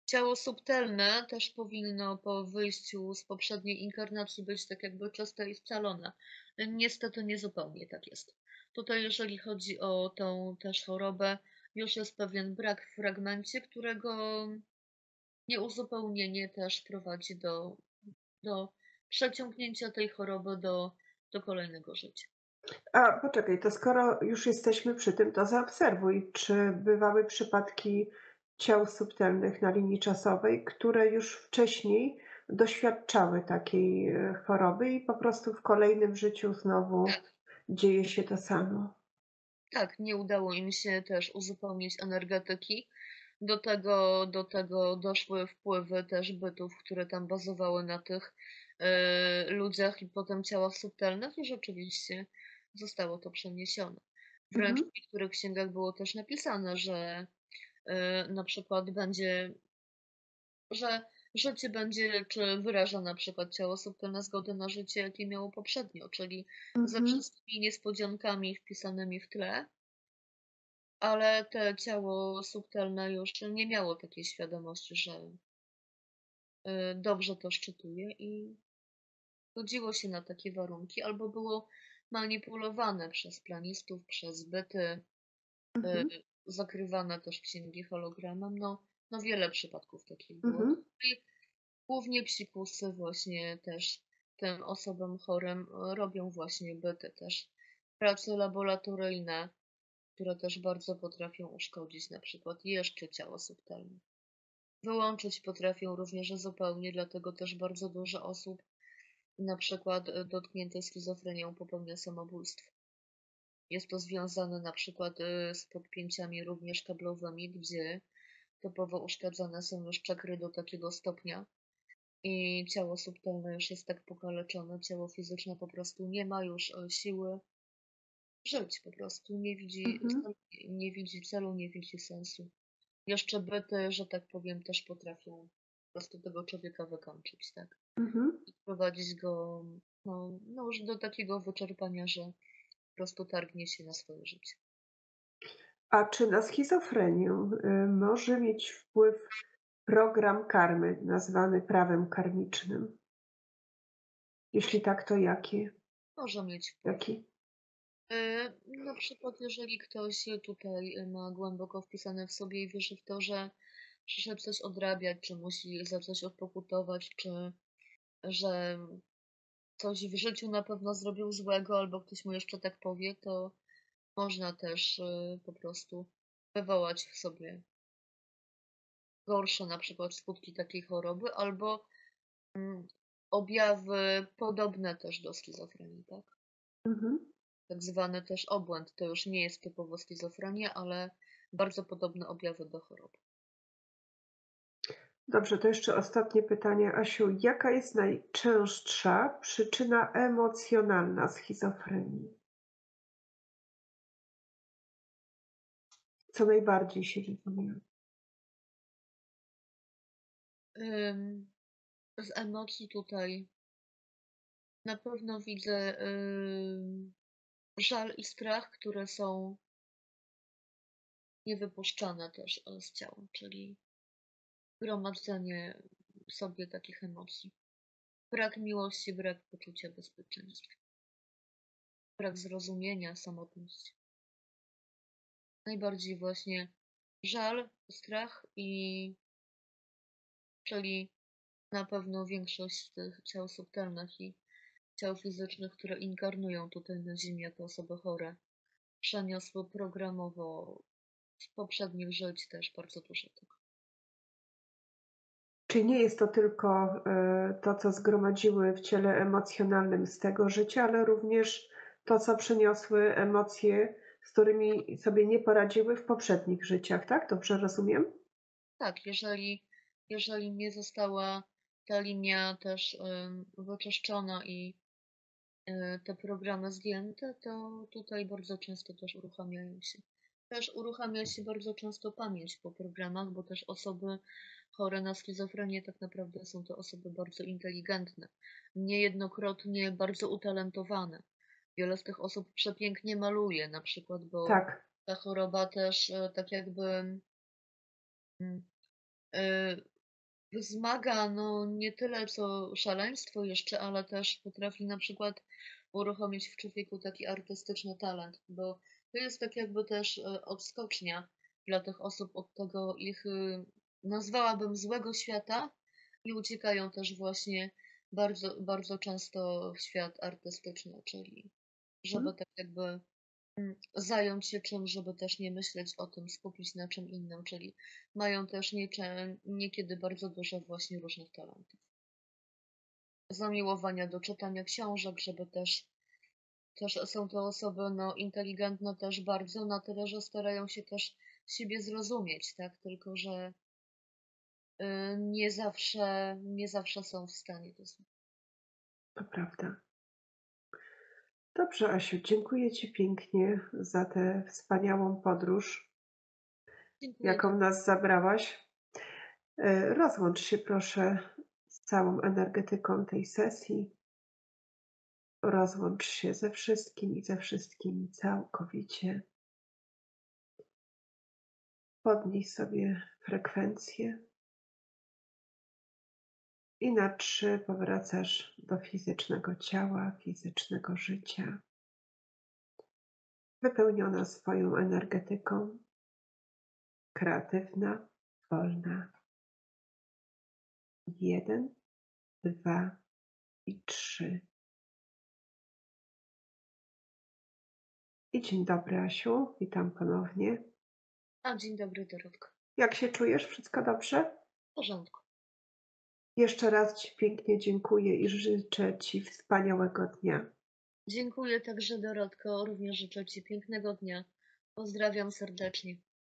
Ciało subtelne też powinno po wyjściu z poprzedniej inkarnacji być tak jakby czyste i scalone. Niestety nie zupełnie tak jest. Tutaj jeżeli chodzi o tą też chorobę, już jest pewien brak w fragmencie, którego nieuzupełnienie też prowadzi do do przeciągnięcia tej choroby do do kolejnego życia. A poczekaj, to skoro już jesteśmy przy tym, to zaobserwuj, czy bywały przypadki ciał subtelnych na linii czasowej, które już wcześniej doświadczały takiej, e, choroby i po prostu w kolejnym życiu znowu Tak, dzieje się to samo. tak, nie udało im się też uzupełnić energetyki. Do tego do tego doszły wpływy też bytów, które tam bazowały na tych, yy, ludziach i potem ciałach subtelnych i rzeczywiście zostało to przeniesione. Wręcz Mhm, w niektórych księgach było też napisane, że, yy, na przykład będzie że życie będzie czy wyraża na przykład ciało subtelne zgodę na życie, jakie miało poprzednio, czyli ze mhm, wszystkimi niespodziankami wpisanymi w tle, ale te ciało subtelne już nie miało takiej świadomości, że y, dobrze to szczytuje i godziło się na takie warunki, albo było manipulowane przez planistów, przez byty, y, mhm, zakrywane też księgi hologramem. No, no wiele przypadków takich było. mhm. I głównie psikusy właśnie też tym osobom chorym e, robią właśnie byty też. Prace laboratoryjne, które też bardzo potrafią uszkodzić na przykład jeszcze ciało subtelne. Wyłączyć potrafią również zupełnie, dlatego też bardzo dużo osób, na przykład e, dotkniętych schizofrenią, popełnia samobójstwo. Jest to związane na przykład e, z podpięciami również kablowymi, gdzie typowo uszkadzane są już czakry do takiego stopnia, i ciało subtelne już jest tak pokaleczone, ciało fizyczne po prostu nie ma już e, siły żyć, po prostu nie widzi, Mhm, nie widzi celu, nie widzi sensu. Jeszcze byty, że tak powiem, też potrafią po prostu tego człowieka wykończyć, tak? mhm. I prowadzić go no, no już do takiego wyczerpania, że po prostu targnie się na swoje życie. A czy na schizofrenię, y, może mieć wpływ program karmy nazwany prawem karmicznym? Jeśli tak, to jaki? Może mieć wpływ. Jaki? E, Na przykład, jeżeli ktoś tutaj e, ma głęboko wpisane w sobie i wierzy w to, że przyszedł coś odrabiać, czy musi za coś odpokutować, czy że coś w życiu na pewno zrobił złego, albo ktoś mu jeszcze tak powie, to można też e, po prostu wywołać w sobie gorsze na przykład skutki takiej choroby, albo mm, objawy podobne też do schizofrenii, tak? Mhm. Tak zwany też obłęd. To już nie jest typowo schizofrenia, ale bardzo podobne objawy do choroby. Dobrze, to jeszcze ostatnie pytanie, Asiu. Jaka jest najczęstsza przyczyna emocjonalna schizofrenii? Co najbardziej się wywołuje? Ym, z emocji tutaj na pewno widzę ym, żal i strach, które są niewypuszczane też e, z ciała, czyli gromadzenie w sobie takich emocji. Brak miłości, brak poczucia bezpieczeństwa, brak zrozumienia, samotność. Najbardziej właśnie żal, strach i czyli na pewno większość z tych ciał subtelnych i ciał fizycznych, które inkarnują tutaj na Ziemi jako osoby chore, przeniosły programowo z poprzednich żyć też bardzo dużo tego. Czyli nie jest to tylko, e, to, co zgromadziły w ciele emocjonalnym z tego życia, ale również to, co przyniosły emocje, z którymi sobie nie poradziły w poprzednich życiach, tak? Dobrze rozumiem? Tak, jeżeli, jeżeli nie została ta linia też ym, wyczyszczona i y, te programy zdjęte, to tutaj bardzo często też uruchamiają się. Też uruchamia się bardzo często pamięć po programach, bo też osoby chore na schizofrenię tak naprawdę są to osoby bardzo inteligentne, niejednokrotnie bardzo utalentowane. Wiele z tych osób przepięknie maluje, na przykład, bo Tak. ta choroba też e, tak jakby mm, y, wzmaga, no nie tyle co szaleństwo jeszcze, ale też potrafi na przykład uruchomić w człowieku taki artystyczny talent, bo to jest tak jakby też e, odskocznia dla tych osób od tego ich, y, nazwałabym, złego świata i uciekają też właśnie bardzo, bardzo często w świat artystyczny, czyli Mhm. żeby tak jakby mm, zająć się czym, żeby też nie myśleć o tym, skupić na czym innym, czyli mają też niecze, niekiedy bardzo dużo właśnie różnych talentów. Zamiłowania do czytania książek, żeby też, też są to osoby no, inteligentne też bardzo, na tyle, że starają się też siebie zrozumieć, tak? Tylko, że y, nie zawsze, nie zawsze są w stanie to zrobić. To prawda. Dobrze, Asiu, dziękuję Ci pięknie za tę wspaniałą podróż, Dziękuję. jaką nas zabrałaś. E, Rozłącz się proszę z całą energetyką tej sesji. Rozłącz się ze wszystkim i ze wszystkimi całkowicie. Podnieś sobie frekwencję i na trzy powracasz do fizycznego ciała, fizycznego życia, wypełniona swoją energetyką, kreatywna, wolna. Jeden, dwa i trzy. I dzień dobry, Asiu. Witam ponownie. A dzień dobry, Dorotko. Jak się czujesz? Wszystko dobrze? W porządku. Jeszcze raz Ci pięknie dziękuję i życzę Ci wspaniałego dnia. Dziękuję także, Dorotko. Również życzę Ci pięknego dnia. Pozdrawiam serdecznie.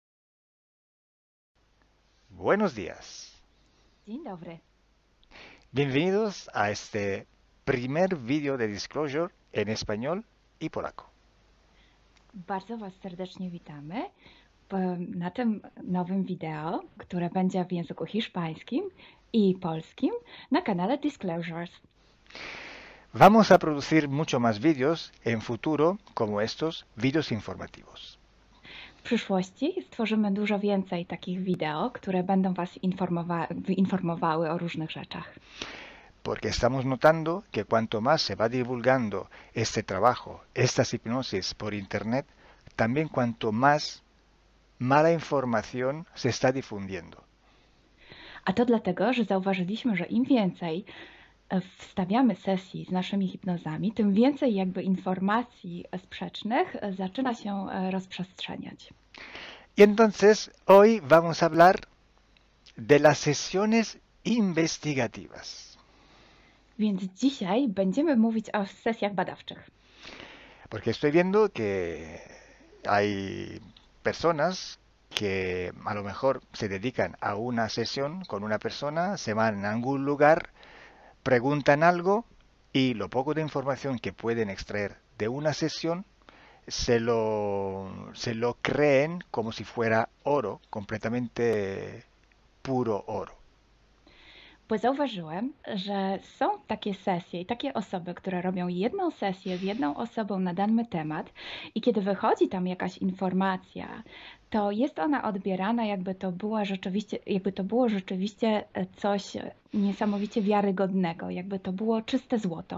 Buenos días. Dzień dobry. Bienvenidos a este primer vídeo de Disclosure en español y polaco. Bardzo Was serdecznie witamy w- na tym nowym wideo, które będzie w języku hiszpańskim i polskim na kanale Disclosures. Vamos a producir mucho más vídeos en futuro como estos vídeos informativos. W przyszłości stworzymy dużo więcej takich wideo, które będą Was informowa informowały o różnych rzeczach. Porque estamos notando que cuanto más se va divulgando este trabajo, estas hipnosis por internet, también cuanto más mala información se está difundiendo. A to dlatego, że zauważyliśmy, że im więcej e, wstawiamy sesji z naszymi hipnozami, tym więcej jakby informacji sprzecznych e, zaczyna się e, rozprzestrzeniać. Y entonces hoy vamos a hablar de las sesiones investigativas. Więc dzisiaj będziemy mówić o sesjach badawczych. Porque estoy viendo que hay personas que a lo mejor se dedican a una sesión con una persona, se van a algún lugar, preguntan algo y lo poco de información que pueden extraer de una sesión se lo, se lo creen como si fuera oro, completamente puro oro. Bo zauważyłem, że są takie sesje i takie osoby, które robią jedną sesję z jedną osobą na dany temat i kiedy wychodzi tam jakaś informacja, to jest ona odbierana, jakby to była rzeczywiście, jakby to było rzeczywiście coś niesamowicie wiarygodnego, jakby to było czyste złoto.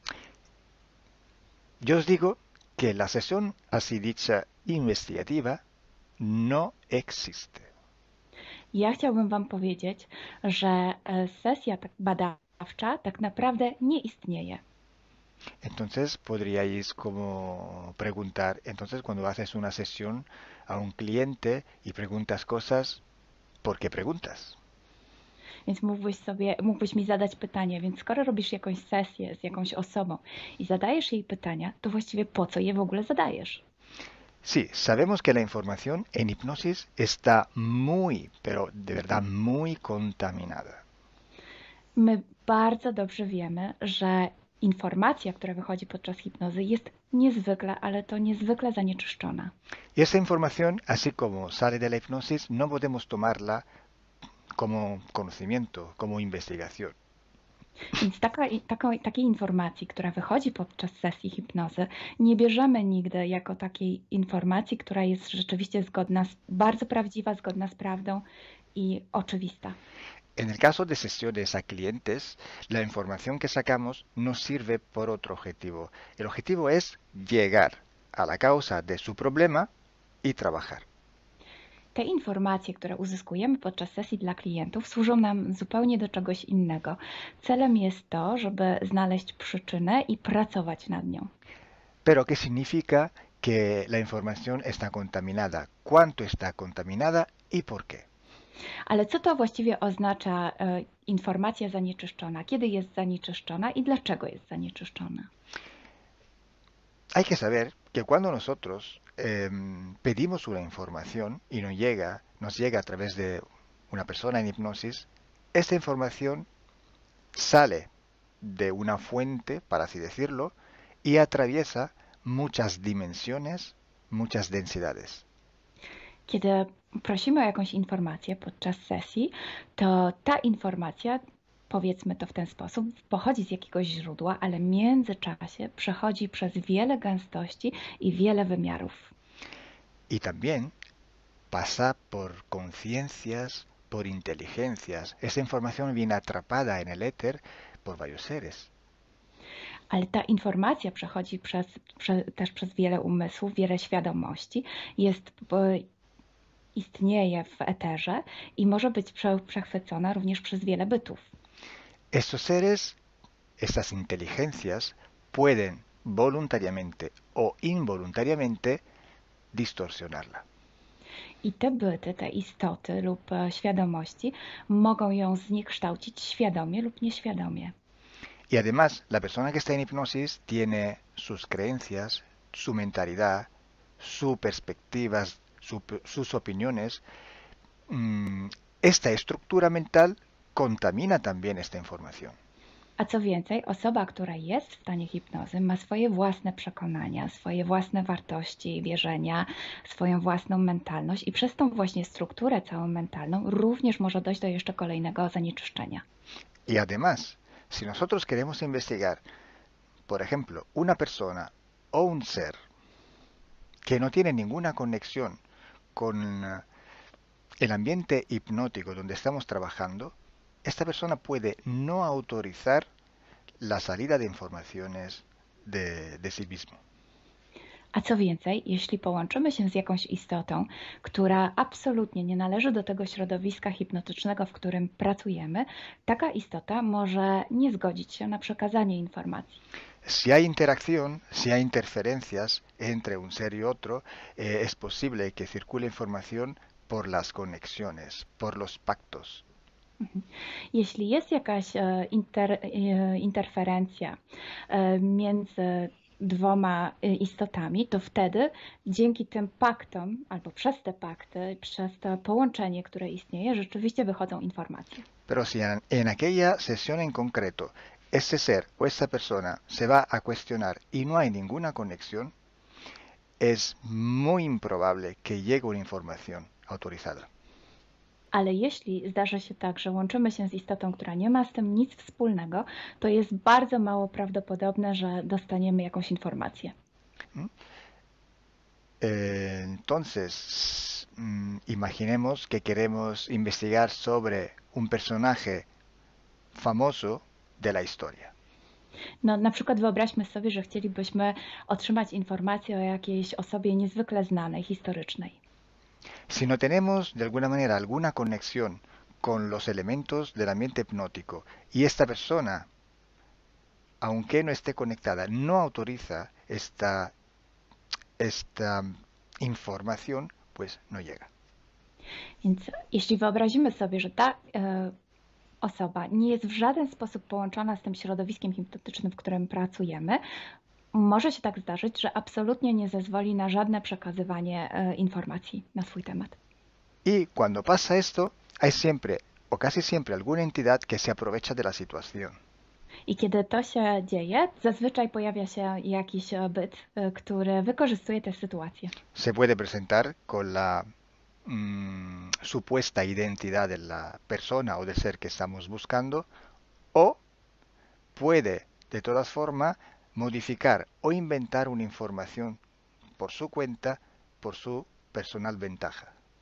Yo os digo que la sesión así dicha investigativa no existe. Ja chciałbym Wam powiedzieć, że e, sesja tak badawcza tak naprawdę nie istnieje. Entonces podríais como preguntar, entonces cuando haces una sesión a un cliente y preguntas cosas, ¿por qué preguntas? Więc mógłbyś sobie, mógłbyś mi zadać pytanie, więc skoro robisz jakąś sesję z jakąś osobą i zadajesz jej pytania, to właściwie po co je w ogóle zadajesz? Sí, sabemos que la información en hipnosis está muy, pero de verdad muy contaminada. My bardzo dobrze wiemy, że informacja, która wychodzi podczas hipnozy jest niezwykle, ale to niezwykle zanieczyszczona. Y esa información, así como sale de la hipnosis, no podemos tomarla como conocimiento, como investigación. Więc taka, taka, takiej informacji, która wychodzi podczas sesji hipnozy, nie bierzemy nigdy jako takiej informacji, która jest rzeczywiście zgodna, z, bardzo prawdziwa, zgodna z prawdą i oczywista. En el caso de sesiones a clientes, la información que sacamos nos sirve por otro objetivo. El objetivo es llegar a la causa de su problema i trabajar. Te informacje, które uzyskujemy podczas sesji dla klientów, służą nam zupełnie do czegoś innego. Celem jest to, żeby znaleźć przyczynę i pracować nad nią. Pero ¿qué significa que la información está contaminada? ¿Cuánto está contaminada y por qué? Ale co to właściwie oznacza e, informacja zanieczyszczona? Kiedy jest zanieczyszczona i dlaczego jest zanieczyszczona? Hay que saber que cuando nosotros eh, pedimos una información y nos llega, nos llega a través de una persona en hipnosis, esta información sale de una fuente, para así decirlo, y atraviesa muchas dimensiones, muchas densidades. Kiedy prosimy o jakąś informację podczas sesji, to ta informacja, powiedzmy to w ten sposób, pochodzi z jakiegoś źródła, ale w międzyczasie przechodzi przez wiele gęstości i wiele wymiarów. Y también pasa por conciencias, por inteligencias. Esa información viene atrapada en el éter por varios seres. Ale ta informacja przechodzi przez, prze, też przez wiele umysłów, wiele świadomości, jest, istnieje w eterze i może być prze, przechwycona również przez wiele bytów. Estos seres, estas inteligencias, pueden voluntariamente o involuntariamente distorsionarla. I te byty, te istoty lub świadomości mogą ją zniekształcić świadomie lub nieświadomie. Y además, la persona que está en hipnosis tiene sus creencias, su mentalidad, sus perspectivas, su, sus opiniones. Esta estructura mental contamina también esta información. A co więcej, osoba, która jest w stanie hipnozy, ma swoje własne przekonania, swoje własne wartości, wierzenia, swoją własną mentalność i przez tą właśnie strukturę całą mentalną również może dojść do jeszcze kolejnego zanieczyszczenia. Y además, si nosotros queremos investigar, por ejemplo, una persona o un ser que no tiene ninguna conexión con el ambiente hipnótico donde estamos trabajando, esta persona puede no autorizar la salida de informaciones de, de sí mismo. A co więcej, jeśli połączymy się z jakąś istotą, która absolutnie nie należy do tego środowiska hipnotycznego, w którym pracujemy, taka istota może nie zgodzić się na przekazanie informacji. Si hay interacción, si hay interferencias entre un ser y otro, eh, es posible que circule información por las conexiones, por los pactos. Jeśli jest jakaś inter, interferencja między dwoma istotami, to wtedy dzięki tym paktom, albo przez te pakty, przez to połączenie, które istnieje, rzeczywiście wychodzą informacje. Pero si en, en aquella sesión en concreto ese ser o esa persona se va a cuestionar y no hay ninguna conexión, es muy improbable que llegue una información autorizada. Ale jeśli zdarzy się tak, że łączymy się z istotą, która nie ma z tym nic wspólnego, to jest bardzo mało prawdopodobne, że dostaniemy jakąś informację. Entonces, imaginemos que queremos investigar sobre un personaje famoso de la historia. No, na przykład wyobraźmy sobie, że chcielibyśmy otrzymać informację o jakiejś osobie niezwykle znanej, historycznej. Si no tenemos de alguna manera alguna conexión con los elementos del ambiente hipnótico y esta persona, aunque no esté conectada, no autoriza esta, esta información, pues no llega. Więc jeśli wyobrazimy sobie, że ta e, osoba nie jest w żaden sposób połączona z tym środowiskiem hipnotycznym, w którym pracujemy, może się tak zdarzyć, że absolutnie nie zezwoli na żadne przekazywanie e, informacji na swój temat. Y cuando pasa esto, hay siempre o casi siempre alguna entidad que se aprovecha de la situación. I kiedy to się dzieje, zazwyczaj pojawia się jakiś byt, e, który wykorzystuje tę sytuację. Se puede presentar con la mmm, supuesta identidad de la persona o del ser que estamos buscando, o puede, de todas formas, modificar o inventar una información por su cuenta, por su personal ventaja.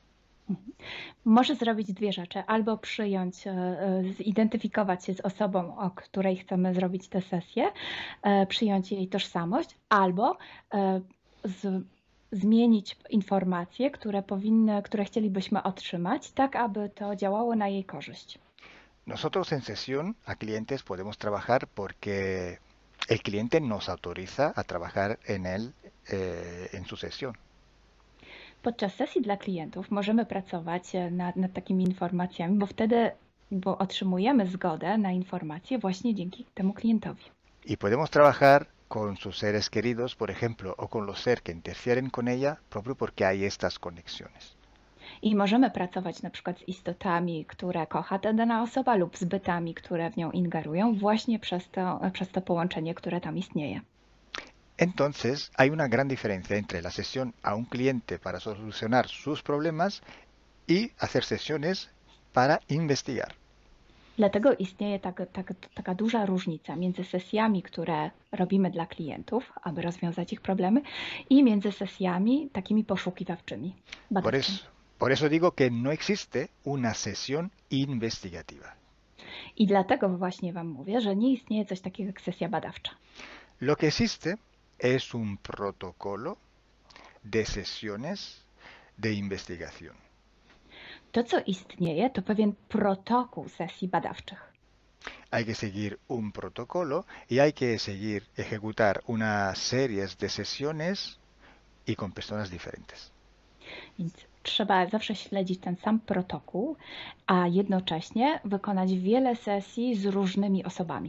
Może zrobić dwie rzeczy. Albo przyjąć, e, e, zidentyfikować się z osobą, o której chcemy zrobić tę sesję, e, przyjąć jej tożsamość, albo e, z, zmienić informacje, które powinny, które chcielibyśmy otrzymać, tak aby to działało na jej korzyść. Nosotros en sesión a clientes podemos trabajar porque el cliente nos autoriza a trabajar en él, eh, en su sesión. Podczas sesji dla klientów możemy pracować e, nad, nad takimi informacjami, bo wtedy bo otrzymujemy zgodę na informacje właśnie dzięki temu klientowi. Y podemos trabajar con sus seres queridos, por ejemplo, o con los seres que interfieren con ella, propio porque hay estas conexiones. I możemy pracować na przykład z istotami, które kocha ta dana osoba lub z bytami, które w nią ingerują właśnie przez to, przez to połączenie, które tam istnieje. Entonces, hay una gran diferencia entre la sesión a un cliente para solucionar sus problemas y hacer sesiones para investigar. Dlatego istnieje tak, tak, taka duża różnica między sesjami, które robimy dla klientów, aby rozwiązać ich problemy, i między sesjami takimi poszukiwawczymi, Por badawczymi. eso, por eso digo que no existe una sesión investigativa. I dlatego właśnie Wam mówię, że nie istnieje coś takiego jak sesja badawcza. Lo que existe es un protocolo de sesiones de investigación. To, co istnieje, to pewien protokół sesji badawczych. Hay que seguir un protocolo y hay que seguir, ejecutar una serie de sesiones y con personas diferentes. Więc trzeba zawsze śledzić ten sam protokół, a jednocześnie wykonać wiele sesji z różnymi osobami.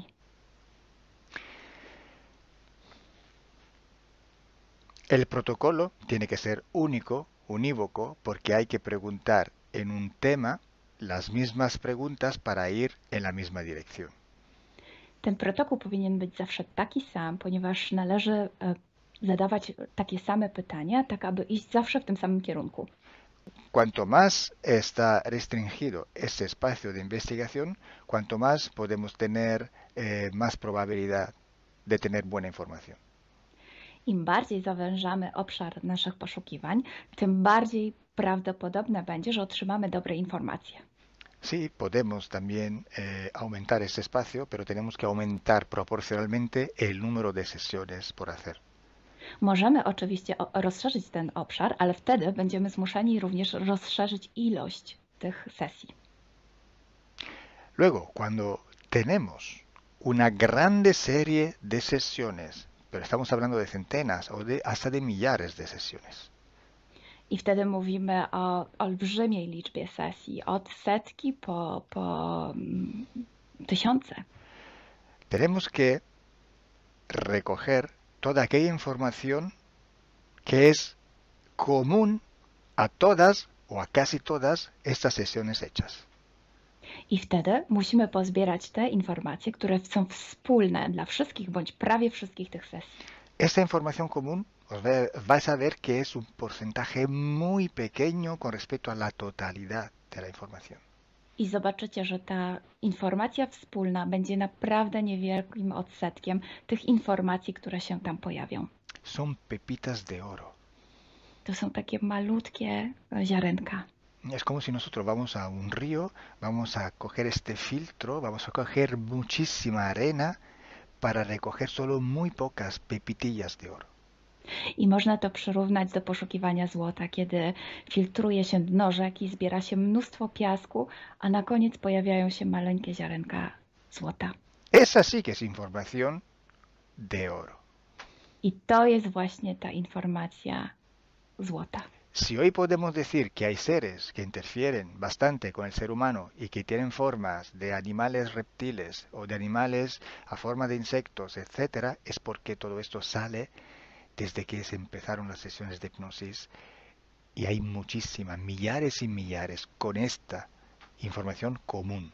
El protocolo tiene que ser único, unívoco, porque hay que preguntar en un tema las mismas preguntas para ir en la misma dirección. Ten protokół powinien być zawsze taki sam, ponieważ należy e, zadawać takie same pytania, tak aby iść zawsze w tym samym kierunku. Cuanto más está restringido ese espacio de investigación, cuanto más podemos tener eh, más probabilidad de tener buena información. Im bardziej zawężamy obszar naszych poszukiwań, tym bardziej prawdopodobne będzie, że otrzymamy dobre informacje. Sí, podemos también eh, aumentar ese espacio, pero tenemos que aumentar proporcionalmente el número de sesiones por hacer. Możemy oczywiście o- rozszerzyć ten obszar, ale wtedy będziemy zmuszeni również rozszerzyć ilość tych sesji. Luego, cuando tenemos una grande serie de sesiones, pero estamos hablando de centenas o de hasta de millares de sesiones, I wtedy mówimy o olbrzymiej liczbie sesji, od setki po, po mm, tysiące. tenemos que recoger toda aquella información que es común a todas o a casi todas estas sesiones hechas. I wtedy musimy pozbierać te informacje, które są wspólne dla wszystkich bądź prawie wszystkich tych sesji. Esta información común os ve- vais a ver que es un porcentaje muy pequeño con respecto a la totalidad de la información. I zobaczycie, że ta informacja wspólna będzie naprawdę niewielkim odsetkiem tych informacji, które się tam pojawią. Son pepitas de oro. To są takie malutkie e, ziarenka. Es como si nosotros vamos a un río, vamos a coger este filtro, vamos a coger muchísima arena para recoger solo muy pocas pepitillas de oro. I można to przyrównać do poszukiwania złota, kiedy filtruje się dno rzeki, zbiera się mnóstwo piasku, a na koniec pojawiają się maleńkie ziarenka złota. Esa sí que es información de oro. I to jest właśnie ta informacja złota. Si hoy podemos decir que hay seres que interfieren bastante con el ser humano y que tienen formas de animales reptiles o de animales a forma de insectos, etcétera, es porque todo esto sale desde que se empezaron las sesiones de hipnosis y hay muchísimas, millares y millares con esta información común.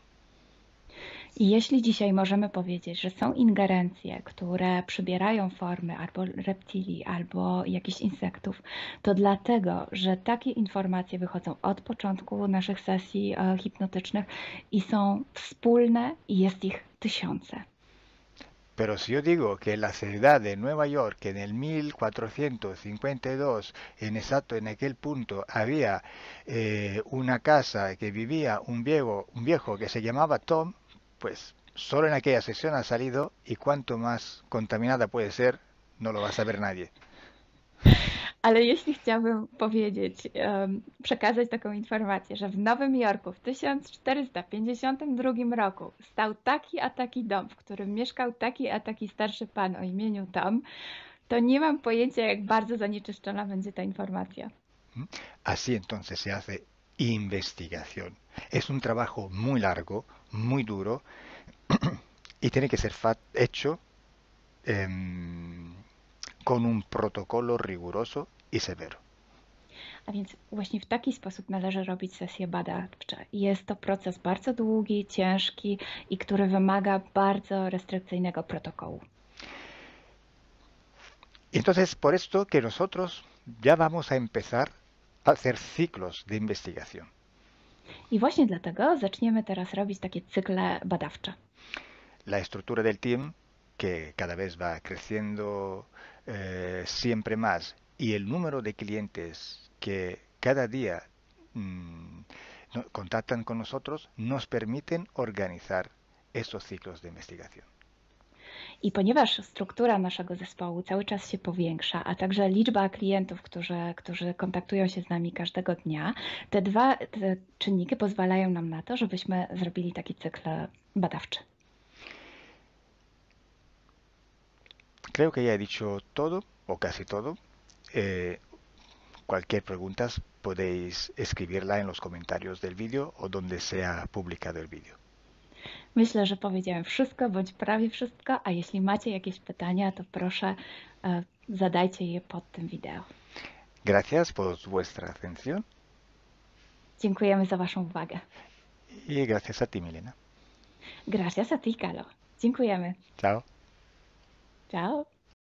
I jeśli dzisiaj możemy powiedzieć, że są ingerencje, które przybierają formy albo reptilii, albo jakichś insektów, to dlatego, że takie informacje wychodzą od początku naszych sesji e, hipnotycznych i są wspólne i jest ich tysiące. Pero si yo digo que en la ciudad de Nueva York, en el mil cuatrocientos cincuenta y dos, en exacto en aquel punto, había eh, una casa que vivía un viejo, un viejo que se llamaba Tom, pues solo en aquella sesión ha salido, y cuanto más contaminada puede ser, no lo va a saber nadie. Ale jeśli chciałabym powiedzieć, em, przekazać taką informację, że w Nowym Jorku w tysiąc czterysta pięćdziesiątym drugim roku stał taki a taki dom, w którym mieszkał taki a taki starszy pan o imieniu Tom, to nie mam pojęcia, jak bardzo zanieczyszczona będzie ta informacja. ¿Mm? Así entonces se hace investigación. Es un trabajo muy largo, muy duro, y tiene que ser fa- hecho em, con un protocolo riguroso y severo. A więc właśnie w taki sposób należy robić sesje badawcze. Jest to proces bardzo długi, ciężki i który wymaga bardzo restrykcyjnego protokołu. Y entonces, por esto que nosotros ya vamos a empezar a hacer ciclos de investigación. I właśnie dlatego zaczniemy teraz robić takie cykle badawcze. La estructura del team, que cada vez va creciendo eh, siempre más, y el número de clientes que cada día mm, no- contactan con nosotros, nos permiten organizar estos ciclos de investigación. I ponieważ struktura naszego zespołu cały czas się powiększa, a także liczba klientów, którzy, którzy kontaktują się z nami każdego dnia, te dwa te czynniki pozwalają nam na to, żebyśmy zrobili taki cykl badawczy. Creo que ya he dicho todo, o casi todo. Eh, cualquier pregunta podéis escribirla en los comentarios del vídeo o donde sea publicado el vídeo. Myślę, że powiedziałem wszystko, bądź prawie wszystko, a jeśli macie jakieś pytania, to proszę e, zadajcie je pod tym wideo. Gracias por vuestra atención Dziękujemy za Waszą uwagę. y gracias a ti, Milena. Gracias a ti, Kalo. Dziękujemy. Chao. Ciao.